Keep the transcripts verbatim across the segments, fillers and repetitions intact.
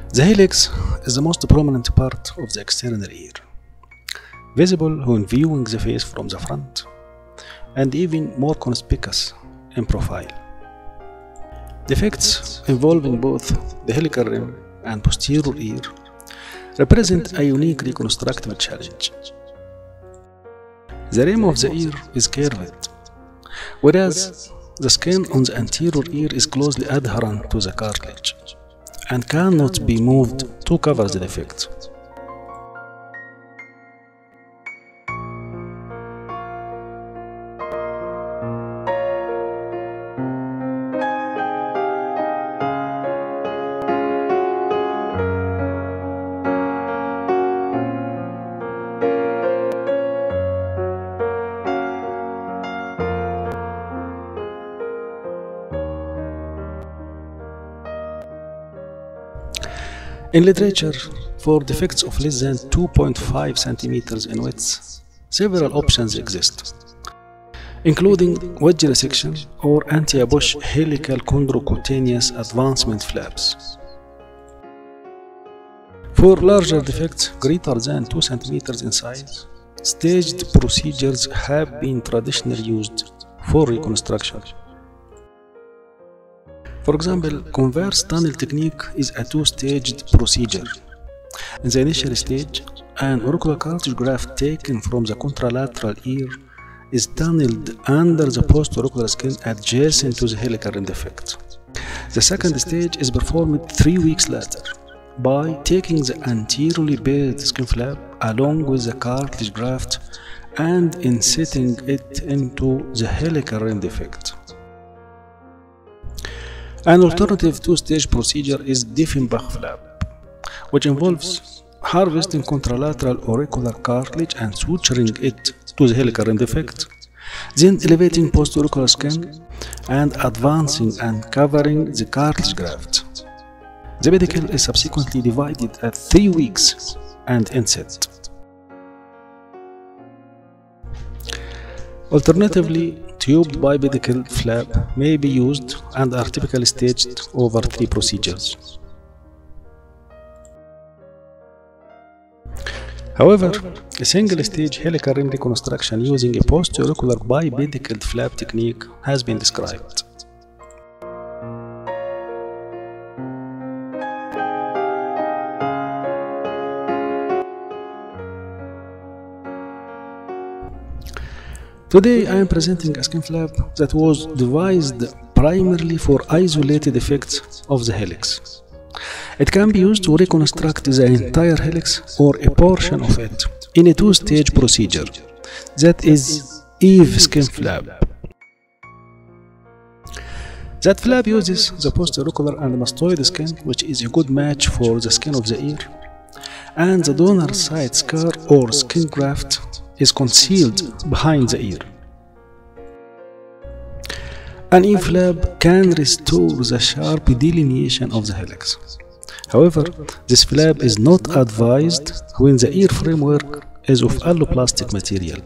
The helix is the most prominent part of the external ear, visible when viewing the face from the front, and even more conspicuous in profile. Defects involving both the helical rim and posterior ear represent a unique reconstructive challenge. The rim of the ear is curved, whereas the skin on the anterior ear is closely adherent to the cartilage and cannot be moved to cover the defect. In literature, for defects of less than two point five centimeters in width, several options exist, including wedge resection or anti-Bush helical chondrocutaneous advancement flaps. For larger defects greater than two centimeters in size, staged procedures have been traditionally used for reconstruction. For example, converse tunnel technique is a two-staged procedure. In the initial stage, an auricular cartilage graft taken from the contralateral ear is tunneled under the post-auricular skin adjacent to the helical rim defect. The second stage is performed three weeks later by taking the anteriorly based skin flap along with the cartilage graft and inserting it into the helical rim defect. An alternative two-stage procedure is Dieffenbach flap, which involves harvesting contralateral auricular cartilage and suturing it to the helical rim defect, then elevating post-auricular skin and advancing and covering the cartilage graft. The pedicle is subsequently divided at three weeks and inset. Alternatively, tubed bipedical flap may be used and are typically staged over three procedures. However, a single-stage helical rim reconstruction using a post-auricular bipedical flap technique has been described. Today I am presenting a skin flap that was devised primarily for isolated effects of the helix. It can be used to reconstruct the entire helix or a portion of it in a two-stage procedure, that is Eve skin flap. That flap uses the post-auricular and mastoid skin, which is a good match for the skin of the ear, and the donor side scar or skin graft is concealed behind the ear. An Eve flap can restore the sharp delineation of the helix. However, this flap is not advised when the ear framework is of alloplastic material.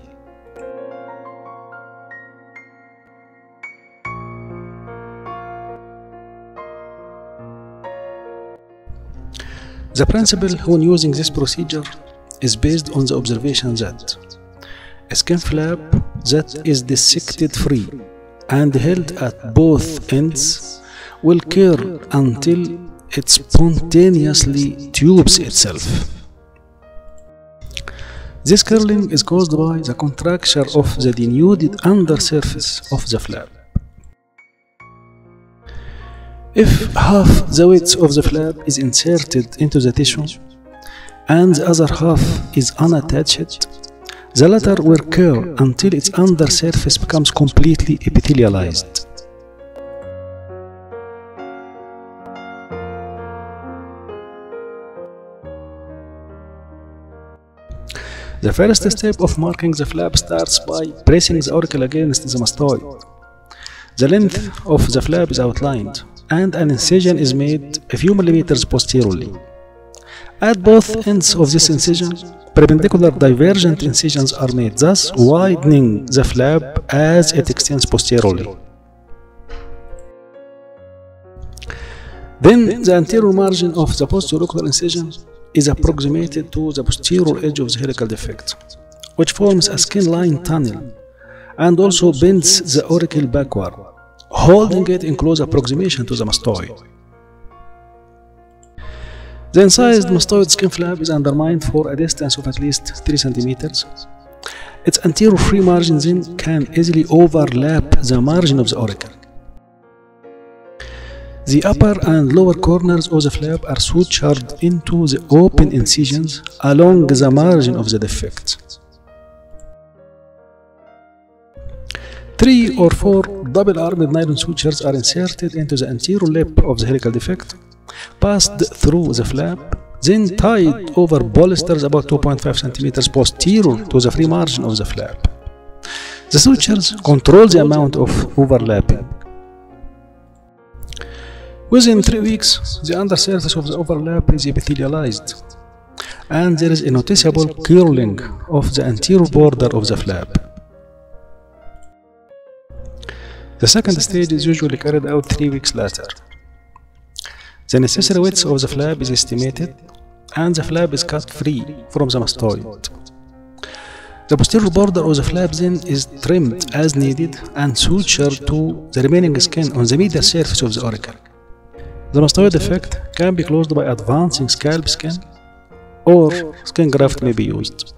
The principle when using this procedure is based on the observation that a skin flap that is dissected free and held at both ends will curl until it spontaneously tubes itself. This curling is caused by the contracture of the denuded undersurface of the flap. If half the width of the flap is inserted into the tissue and the other half is unattached, the latter will curl until its undersurface becomes completely epithelialized. The first step of marking the flap starts by pressing the auricle against the mastoid. The length of the flap is outlined, and an incision is made a few millimeters posteriorly. At both ends of this incision, perpendicular divergent incisions are made, thus widening the flap as it extends posteriorly. Then the anterior margin of the post-auricular incision is approximated to the posterior edge of the helical defect, which forms a skin-line tunnel and also bends the auricle backward, holding it in close approximation to the mastoid. The incised mastoid skin flap is undermined for a distance of at least three centimeters. Its anterior free margin then can easily overlap the margin of the auricle. The upper and lower corners of the flap are sutured into the open incisions along the margin of the defect. Three or four double-armed nylon sutures are inserted into the anterior lip of the helical defect, passed through the flap, then tied over bolsters about two point five centimeters posterior to the free margin of the flap. The sutures control the amount of overlapping. Within three weeks, the undersurface of the overlap is epithelialized, and there is a noticeable curling of the anterior border of the flap. The second stage is usually carried out three weeks later. The necessary width of the flap is estimated, and the flap is cut free from the mastoid. The posterior border of the flap then is trimmed as needed and sutured to the remaining skin on the medial surface of the auricle. The mastoid defect can be closed by advancing scalp skin, or skin graft may be used.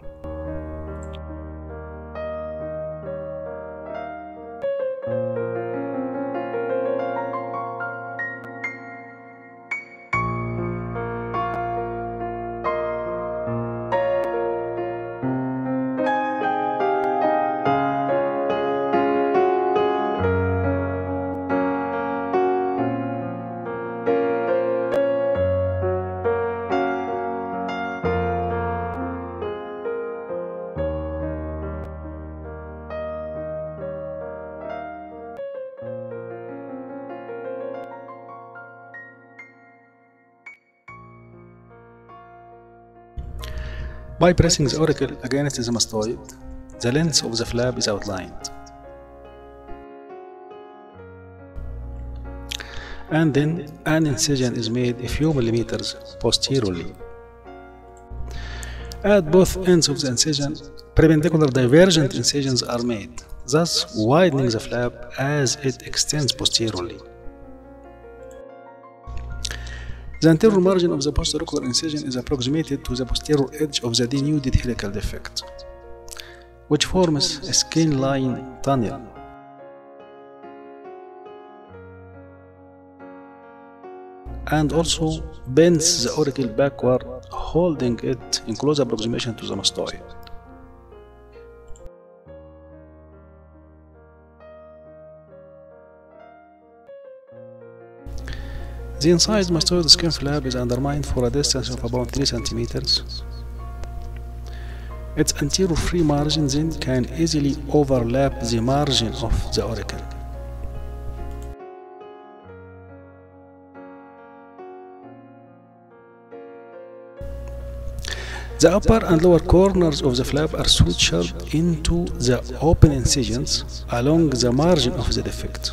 By pressing the auricle against the mastoid, the length of the flap is outlined. And then an incision is made a few millimeters posteriorly. At both ends of the incision, perpendicular divergent incisions are made, thus widening the flap as it extends posteriorly. The anterior margin of the post-auricular incision is approximated to the posterior edge of the denuded helical defect, which forms a skin-line tunnel. And also bends the auricle backward, holding it in close approximation to the mastoid. The incised mastoid skin flap is undermined for a distance of about three centimeters. Its anterior free margin then can easily overlap the margin of the auricle. The upper and lower corners of the flap are sutured into the open incisions along the margin of the defect.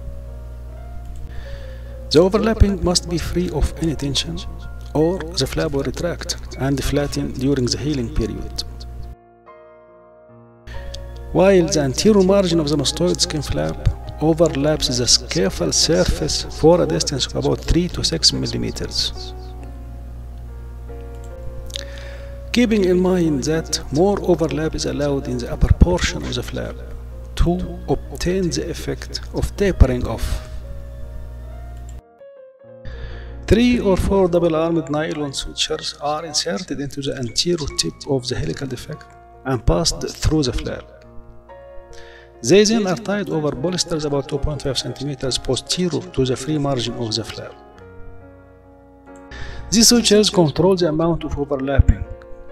The overlapping must be free of any tension, or the flap will retract and flatten during the healing period. While the anterior margin of the mastoid skin flap overlaps the scaphoid surface for a distance of about three to six millimeters. Keeping in mind that more overlap is allowed in the upper portion of the flap to obtain the effect of tapering off. Three or four double-armed nylon sutures are inserted into the anterior tip of the helical defect and passed through the flap. They then are tied over bolsters about two point five centimeters posterior to the free margin of the flap. These sutures control the amount of overlapping.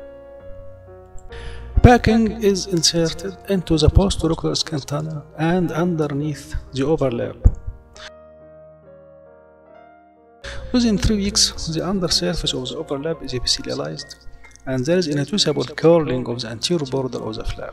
Packing is inserted into the post-auricular skin tunnel and underneath the overlap. Within three weeks, the undersurface of the overlap is epithelialized, and there is a noticeable curling of the anterior border of the flap.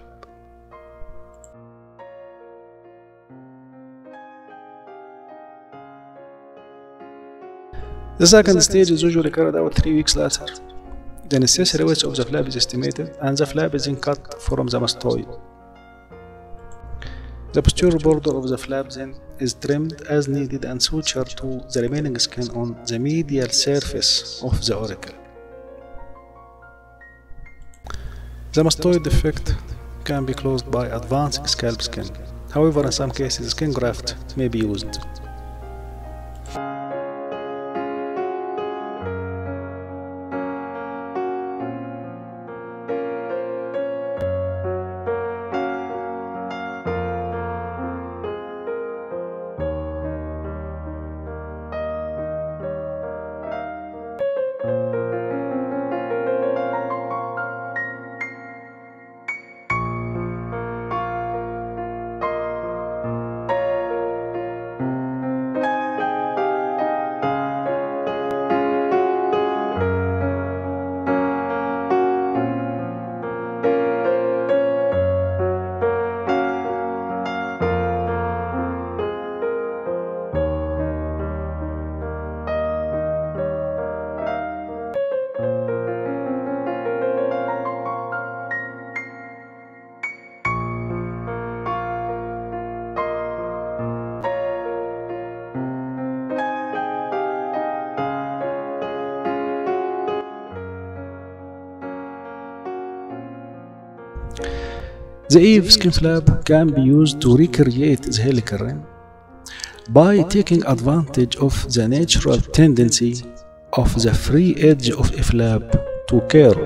The second stage is usually carried out three weeks later. The necessary width of the flap is estimated and the flap is then cut from the mastoid. The posterior border of the flap then is trimmed as needed and sutured to the remaining skin on the medial surface of the auricle. The mastoid defect can be closed by advanced scalp skin. However, in some cases, skin graft may be used. The Eve skin flap can be used to recreate the helical rim by taking advantage of the natural tendency of the free edge of a flap to curl.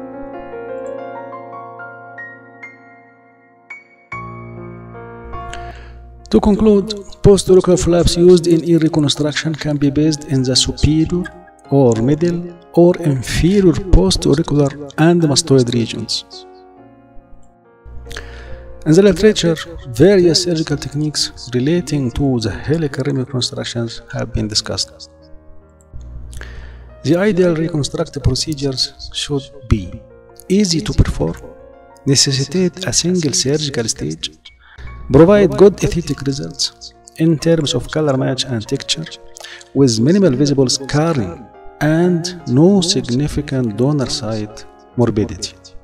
To conclude, post-auricular flaps used in ear reconstruction can be based in the superior or middle or inferior post-auricular and mastoid regions. In the literature, various surgical techniques relating to the helical rim reconstructions have been discussed. The ideal reconstructive procedures should be easy to perform, necessitate a single surgical stage, provide good aesthetic results in terms of color match and texture, with minimal visible scarring and no significant donor side morbidity.